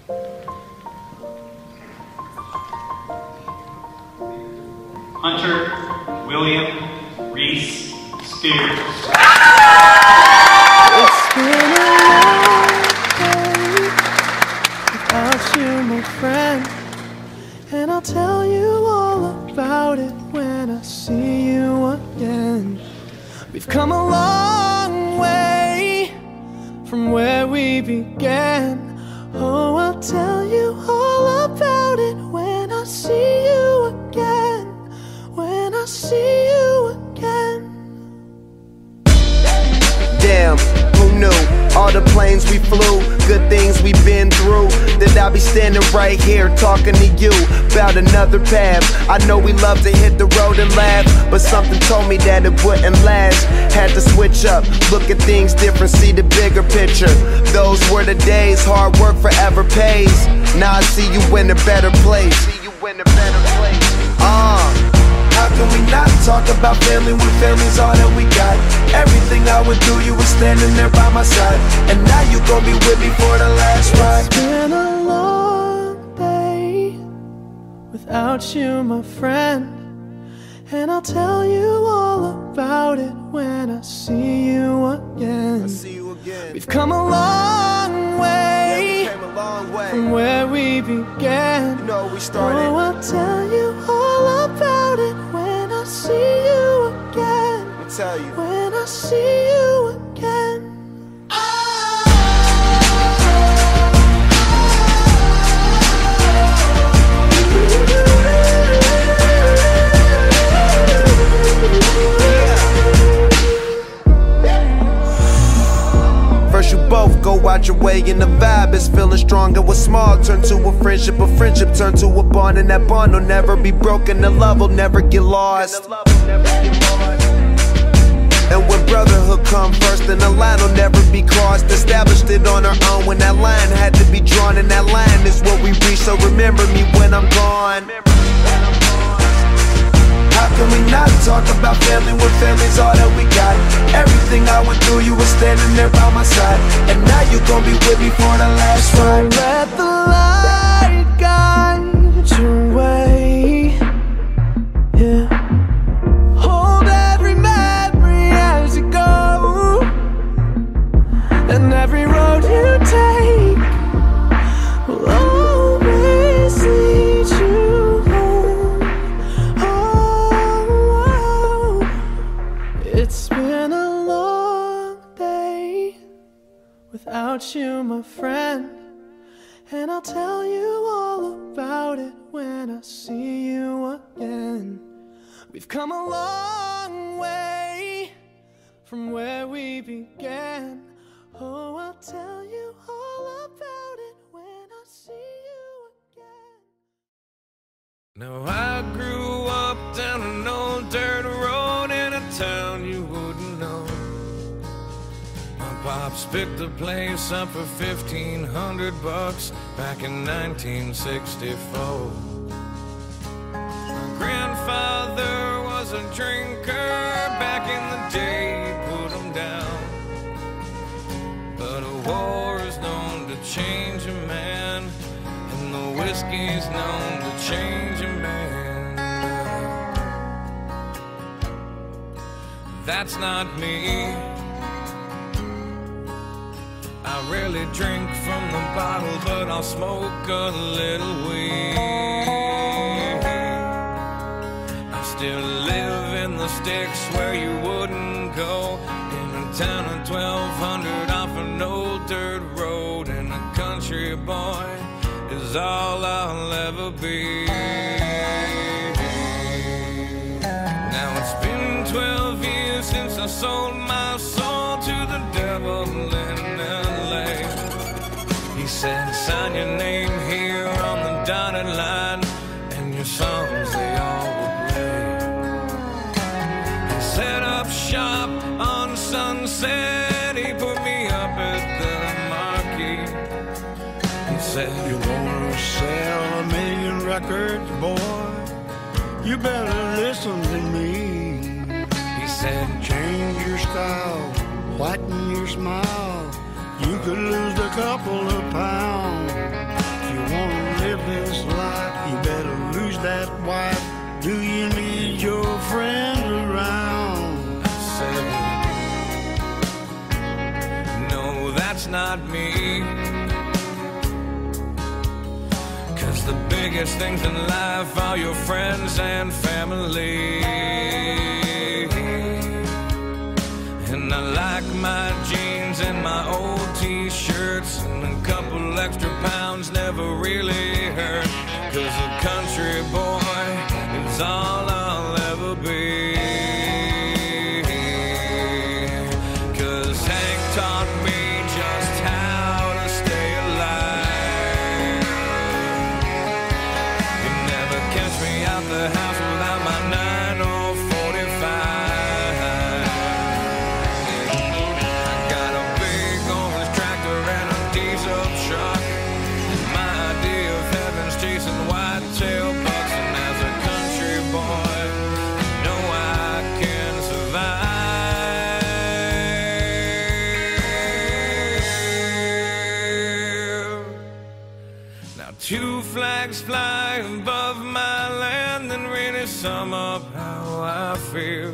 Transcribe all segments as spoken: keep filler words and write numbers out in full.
Hunter William Reese Spears. It's been a long day without you, my friend, and I'll tell you all about it when I see you again. We've come a long way from where we began. Oh, I'll tell you all about it when I see you again. When I see you again. Damn, who knew? All the planes we flew, good things we've been through, that I'll be standing right here talking to you about another path. I know we love to hit the road and laugh, but something told me that it wouldn't last. Had to switch up, look at things different, see the bigger picture. Those were the days, hard work forever pays. Now I see you in a better place. See you in a better place. Uh How can we not talk about family when family's all that we got? Everything I went through, you were standing there by my side, and now you gon' be with me for the last ride. It's been a long day without you, my friend, and I'll tell you all about it when I see you again. I see you again. We've come a long way, yeah, we came a long way from where we began. You know we started. Oh, I'll tell you all about it when I see you again. Let me tell you. When I see you again. First you both go out your way and the vibe is feeling stronger. What's small turn to a friendship, a friendship turn to a bond, and that bond will never be broken, the love will never get lost. And when brotherhood come first, then the line will never be crossed. Established it on our own when that line had to be drawn, and that line is what we reach, so remember me when I'm gone. How can we not talk about family when family's all that we got? Everything I went through, you were standing there by my side, and now you gon' be with me for the last ride. Let the light guide your way, yeah. Hold every memory as you go, and every road you take will always lead you home. Oh, it's been a long day without you, my friend, and I'll tell you all about it when I see you again. We've come a long way from where we began. Oh, I'll tell you all about it when I see you again. Now I grew up down an old dirt road in a town you wouldn't know. My pops picked the place up for fifteen hundred bucks back in nineteen sixty-four. My grandfather was a drinker back in the day, he put him down. But a war is known to change a man, and the whiskey's known to change a man. That's not me. I rarely drink from the bottle, but I'll smoke a little weed. I still live in the sticks where you wouldn't go, in a town of twelve hundred off an old dirt road, and a country boy is all I'll ever be. Now it's been twelve years since I sold my soul to the devil in L A. He said, sign your name here on the dotted line, and your songs they all will play. He set up shop on Sunset, he put me up at the Marquee. He said, you wanna sell a million records, boy? You better listen to me. He said, change your style, whiten your smile. You could lose a couple of pounds. wife? Do you need your friend around? Seven. No, that's not me. 'Cause the biggest things in life are your friends and family. And I like my jeans and my old t-shirts, and a couple extra pounds never really hurt. 'Cause a country boy is all I'll ever be. 'Cause Hank taught me just how to stay alive. You never catch me out the house without my nine or forty-five. I got a big orange tractor and a diesel truck. My idea of heaven's chasing whitetail bucks, and as a country boy, I know I can survive. Now two flags fly above my land and really sum up how I feel.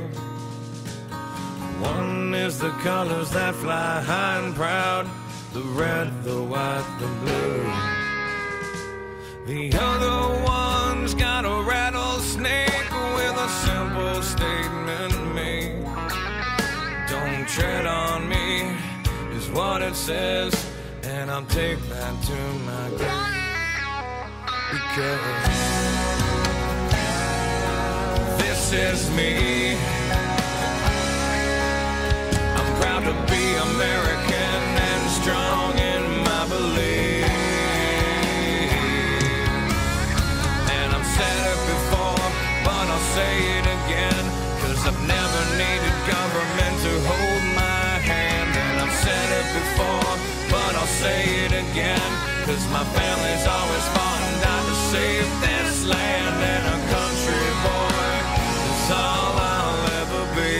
One is the colors that fly high and proud, the red, the white, the blue. The other one's got a rattlesnake with a simple statement made. Don't tread on me is what it says, and I'll take that to my grave. Because this is me. I'm proud to be American and strong in my belief. And I've said it before, but I'll say it again, 'cause I've never needed government to hold my hand. And I've said it before, but I'll say it again, 'cause my family's always fought and died to save this land. And a country boy is all I'll ever be.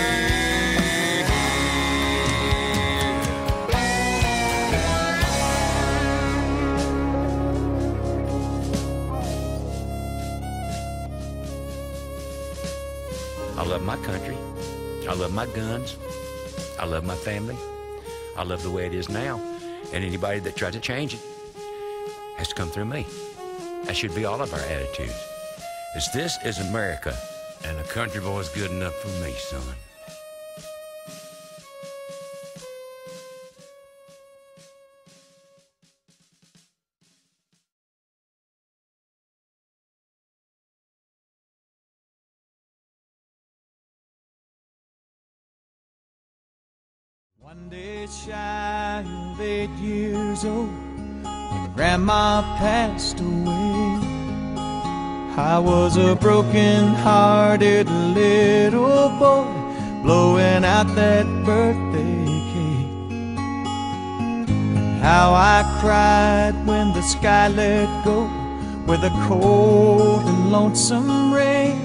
I love my country. I love my guns. I love my family. I love the way it is now. And anybody that tries to change it has to come through me. That should be all of our attitudes. Is this is America, and a country boy's good enough for me, son. One day shy of eight years old, when Grandma passed away, I was a broken-hearted little boy blowing out that birthday cake. How I cried when the sky let go with a cold and lonesome rain.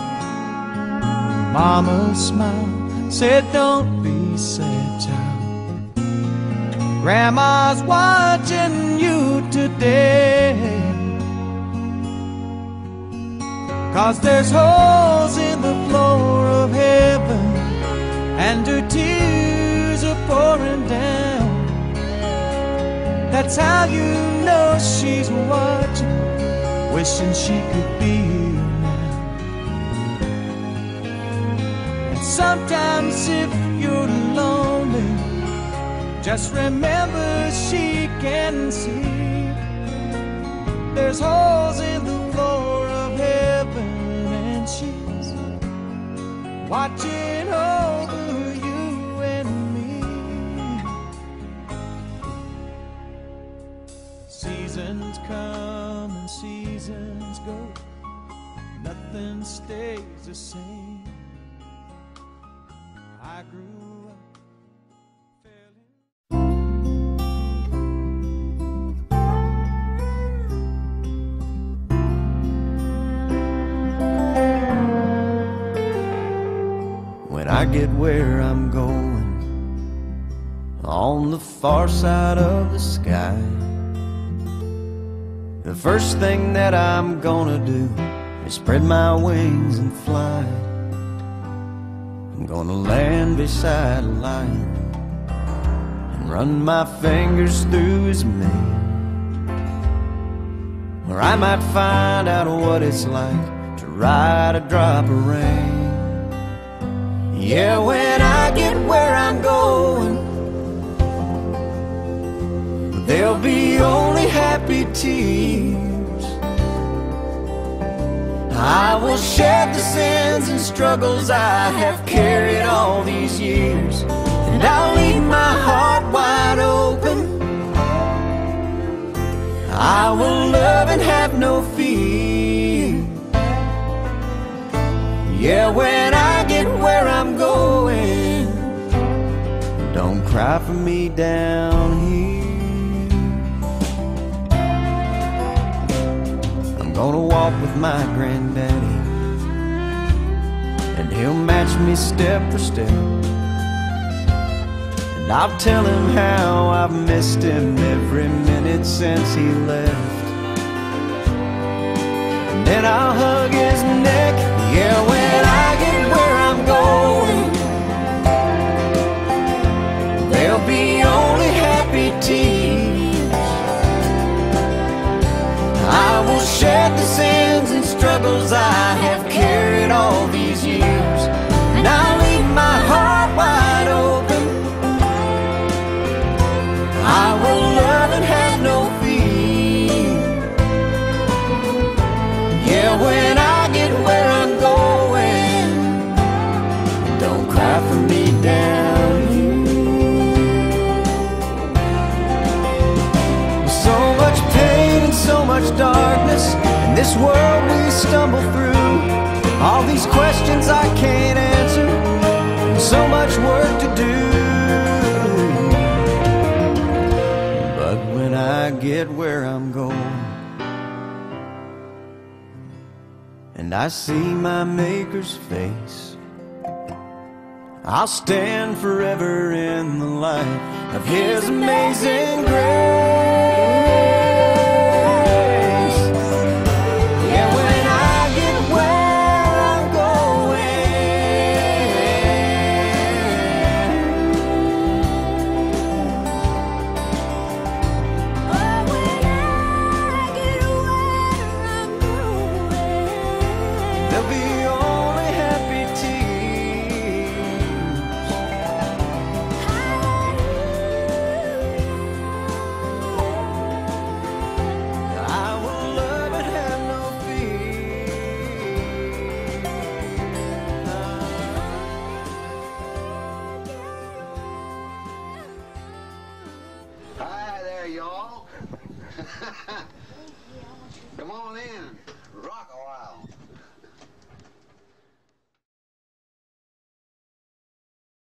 Mama smiled, said, "Don't be sad, child. Grandma's watching you today. 'Cause there's holes in the floor of heaven, and her tears are pouring down. That's how you know she's watching, wishing she could be here now. And sometimes if you're lonely, just remember she can see. There's holes in the floor of heaven, and she's watching over you and me. Seasons come and seasons go, nothing stays the same. I grew up, fell in. When I get where I'm going, on the far side of the sky, the first thing that I'm gonna do and spread my wings and fly. I'm gonna land beside a lion and run my fingers through his mane. Or I might find out what it's like to ride a drop of rain. Yeah, when I get where I'm going, there'll be only happy tears. I will shed the sins and struggles I have carried all these years, and I'll leave my heart wide open. I will love and have no fear. Yeah, when I get where I'm going, don't cry for me down here. I'm gonna walk with my granddaddy, and he'll match me step for step. And I'll tell him how I've missed him every minute since he left. And then I'll hug his neck. Yeah, when I get where I'm going, there'll be only happy tears. I will shed the sins and struggles I have carried all these years, and I'll leave my heart wide open. I will love and have no fear. Yeah, when I get where I'm going, don't cry for me down here. So much pain and so much darkness in this world we stumble through. All these questions I can't answer, and so much work to do. But when I get where I'm going, and I see my Maker's face, I'll stand forever in the light of His amazing grace. Yeah, when I get where I'm going, there'll be only happy tears. I will love and have no Hi there, y'all. Come on in.